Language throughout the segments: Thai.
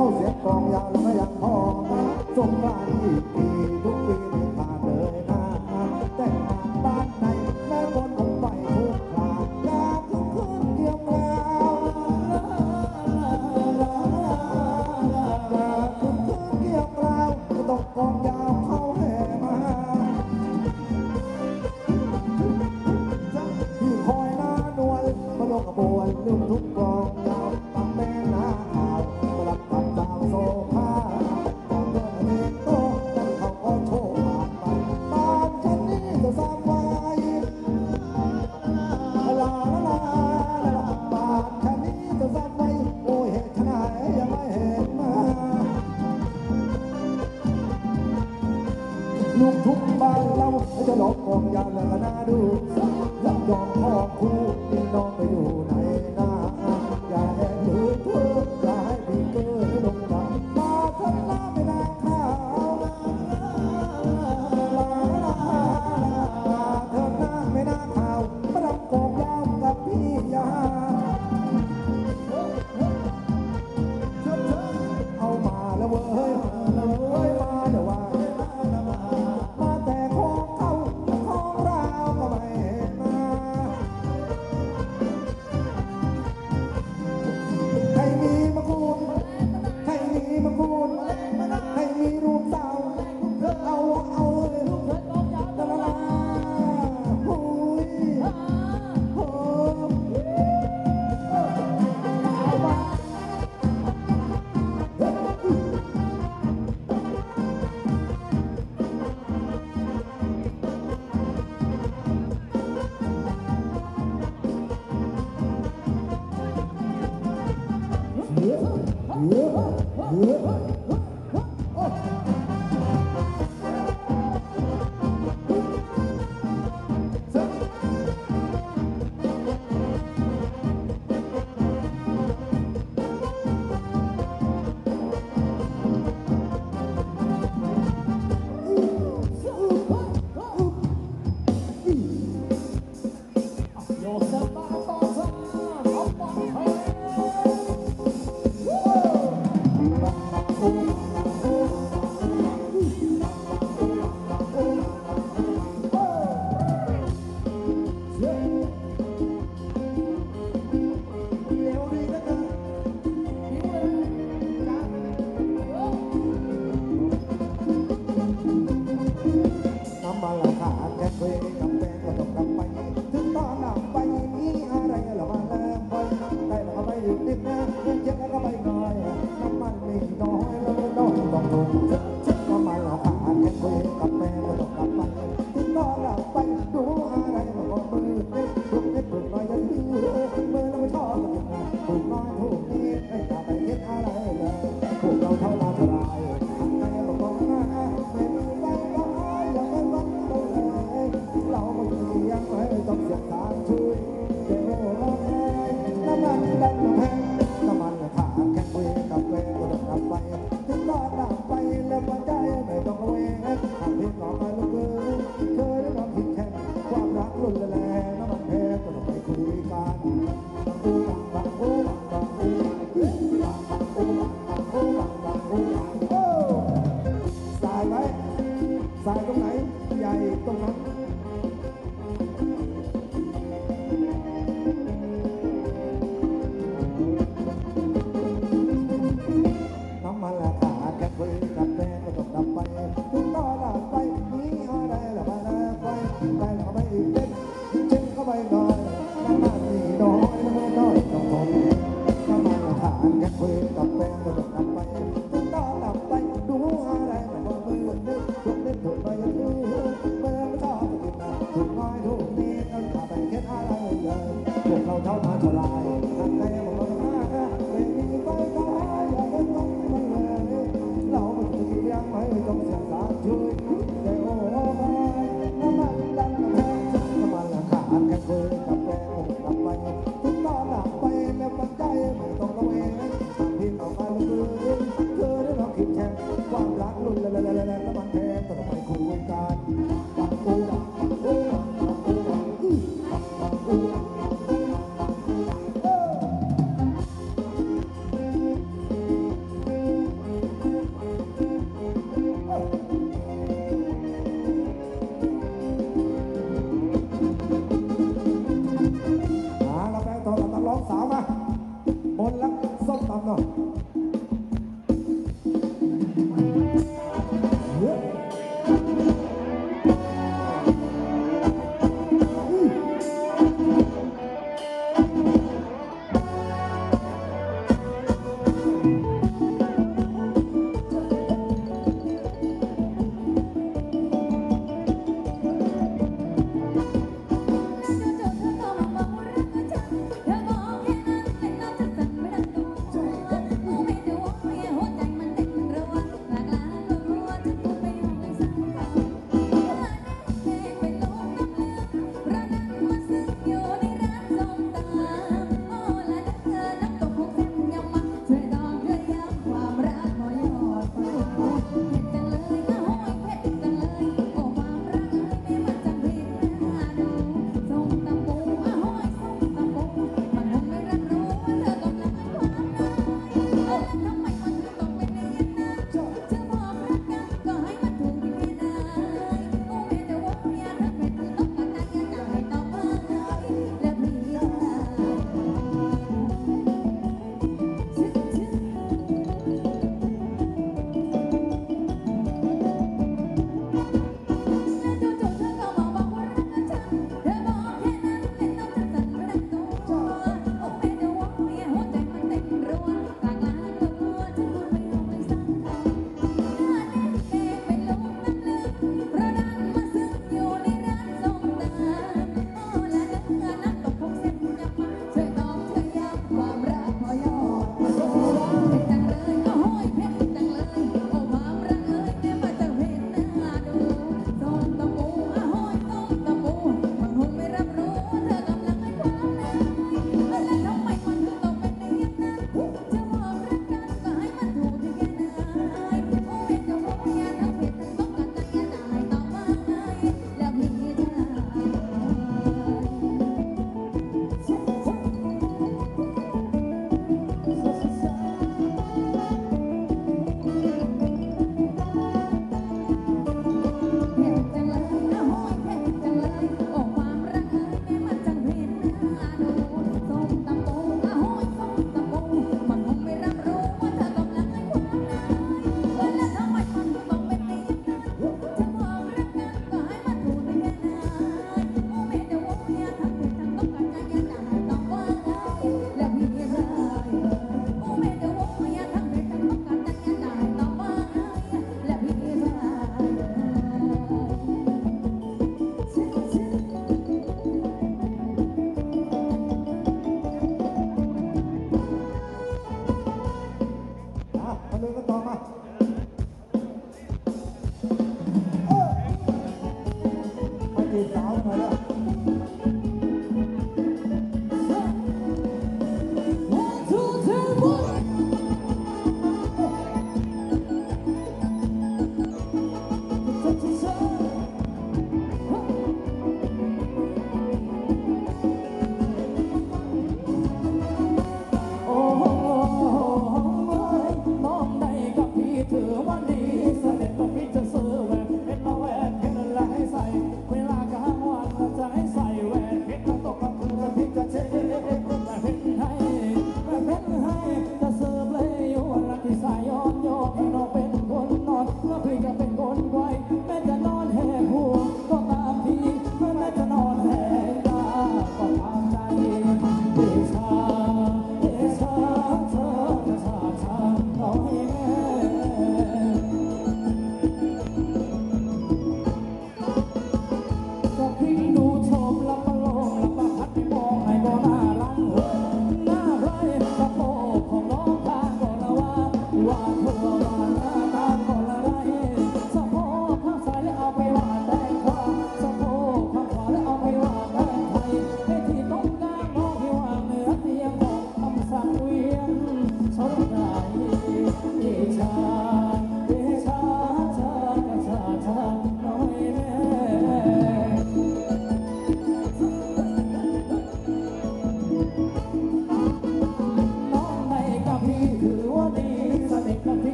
เข้าเสียงกลองยาวแล้วก็ยังพอสงกรานต์อีกทีทุกปีไม่ขาดเลยนะแต่งงานบ้านไหนแม่คนคงไปทุกคราวอยากทุกคืนเกี่ยวกราวอยากทุกคืนเกี่ยวกราวก็ต้องกลองยาวเข้าแห่มาที่คอยหน้านวลมาลงกระบวนลืมทุกกลองยาวตั้งแม่นาข่าวมารับกับสาวโซภาจำเดินเด็กโตนั่นเขาก็โชว์ผ่านไปบ้านฉันนี่จะสร้างไว้ลาลาลาบ้านฉันนี่จะสร้างไว้โอ้ยเหตุไหนยังไม่เห็นมาลูกทุกบ้านเราจะหลอกกองยาวแล้วก็น่าดูยักยอมพ่อคู่พี่น้องไปอยู่ไหนนะอย่าแอบถือเธออย่าให้พี่เกิดลงดังมาเถิดหน้าไม่น่าข้าวลาลามาเถิดหน้าไม่น่าข้าวมารับกองยาวกับพี่ยาเอามาแล้วเว้ยมาแล้วเว้ยมาเดี๋ยวว่ามาแต่ของเขาของเราก็ไม่เห็นมาใครมีมะกรูดใครมีมะกรูดใครมีรูปสาวเอาเลยลูกลาลาลาโอ้ยโอ้เอามาสายตรงไหนใหญ่ตรงนั้นน้ำมันราคาแค่คุยกับแฟนก็ต้องกลับไปถึงต่อหลังไปมีอะไรละมาแล้วไปได้เข้าไปอีกเด็ดเช็ดเข้าไปหน่อยน้ำมันนี่น้อยน้ำมันน้อยต้องทนน้ำมันราคาแค่คุยกับแฟนก็ต้องกลับไปถึงต่อหลังไปดูอะไรละมามือนึกถูกเล่นถูกไปยังดูเมื่อไม่ชอบกินนะถูกน้อยถูกนี้ต้องอย่าไปเก็ดอะไรเลยพวกเราเท่านั้นเท่าไรทำใจบอกว่าไม่มีไปก็อย่าไปต้องมันเลยเราไม่ต้องเลี้ยงไม่ต้องเสียสารช่วยแต่โอ้ไปน้ำมันดันแพงน้ำมันราคาแค่คุยกับแฟนก็กลับไปถึงตอนหลับไปแล้วปัจจัยไม่ต้องระแวงทำที่ต่อไปคือร้องสาวมาบนรักส้มตำหน่อยเฮ้ย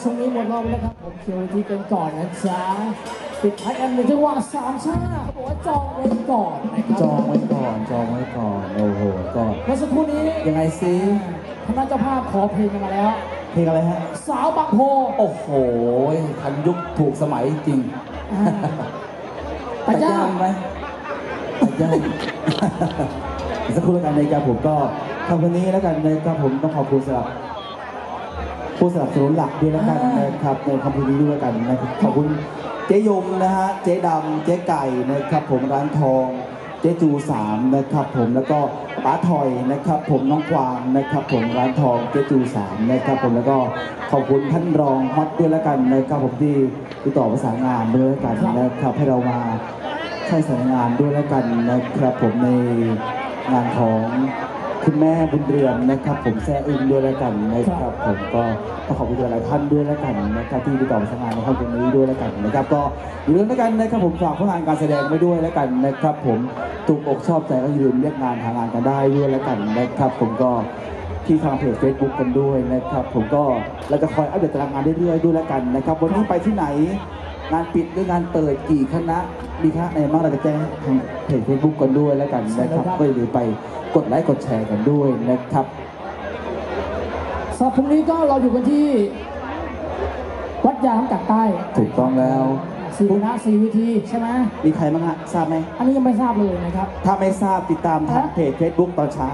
ช่วงนี้หมดรอบแล้วครับผมเคลียร์เวทีกันก่อนนะจ๊ะปิดท้ายกันในจังหวะสามชาเขาบอกว่าจองไว้ก่อนนะครับจองไว้ก่อนจองไว้ก่อนโอ้โหก็เมื่อสักครู่นี้ยังไงซิคณะเจ้าภาพขอเพลงกันมาแล้วเพลงอะไรฮะสาวบางโพโอ้โหทันยุคถูกสมัยจริงอ่าแต่ย่างไหมแต่ย่าง สักครู่แล้วกันนะครับผมก็ทำวันนี้แล้วกันนะครับผมต้องขอบคุณสำหรับผู้สนับสนุนหลักด้วยแล้วกันนะครับในคำพูดนี้ด้วยแล้วกันนะครับขอบคุณเจ๊ยมนะฮะเจ๊ดำเจ๊ไก่นะครับผมร้านทองเจ๊จู3นะครับผมแล้วก็ป้าถอยนะครับผมน้องกวางนะครับผมร้านทองเจ๊จู3นะครับผมแล้วก็ขอบคุณท่านรองฮอตด้วยแล้วกันนะครับผมที่ติดต่อประสานงานด้วยแล้วกันนะครับให้เรามาใช้สายงานด้วยแล้วกันนะครับผมในงานของคุณแม่บุญเรือนนะครับผมแซ่อึ้งด้วยแล้วกันนะครับผมก็ต้องขอบคุณหลายท่านด้วยแล้วกันนะครับที่ติดต่อประสานงานในครั้งนี้ด้วยแล้วกันนะครับก็อย่าลืมแล้วกันนะครับผมฝากผลงานการแสดงไว้ด้วยแล้วกันนะครับผมถูกอกชอบใจก็อย่าลืมเรียกงานหางานกันได้ด้วยแล้วกันนะครับผมก็ที่ทางเพจ Facebook กันด้วยนะครับผมก็เราจะคอยอัปเดตตารางงานเรื่อยๆด้วยแล้วกันนะครับวันนี้ไปที่ไหนงานปิดหรืองานเปิดกี่คณะมีคณะไหนบ้างเราจะแจ้งทางเพจ Facebook กันด้วยแล้วกันนะครับก็อย่าลืมไปกดไลค์กดแชร์กันด้วยนะครับสำหรับพรุ่งนี้ก็เราอยู่กันที่วัดยางกัดใต้ถูกต้องแล้ว 4 คณะ 4 วิธีใช่ไหมมีใครบ้างฮะทราบไหมอันนี้ยังไม่ทราบเลยนะครับถ้าไม่ทราบติดตามทางเพจ Facebook ตอนเช้า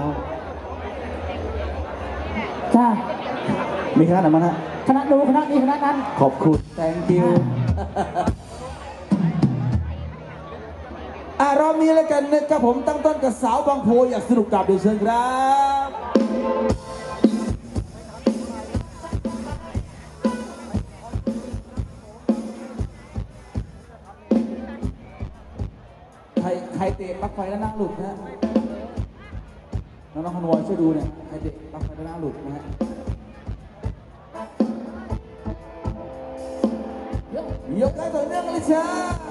จ้ามีคณะไหนบ้างฮะคณะดูคณะนี้คณะนั้นขอบคุณ thank you รอบนี้แล้วกันนะครับผมตั้งต้นกับสาวบางโพอยากสนุกกับเดี๋ยวเชิญครับใครเตะปลั๊กไฟแล้วหน้าหลุดนะฮะน้องๆคอนวอยช่วยดูเนี่ยใครเตะปลั๊กไฟแล้วหน้าหลุดนะฮะยกได้ต่อเนื่องกันเลยจ้า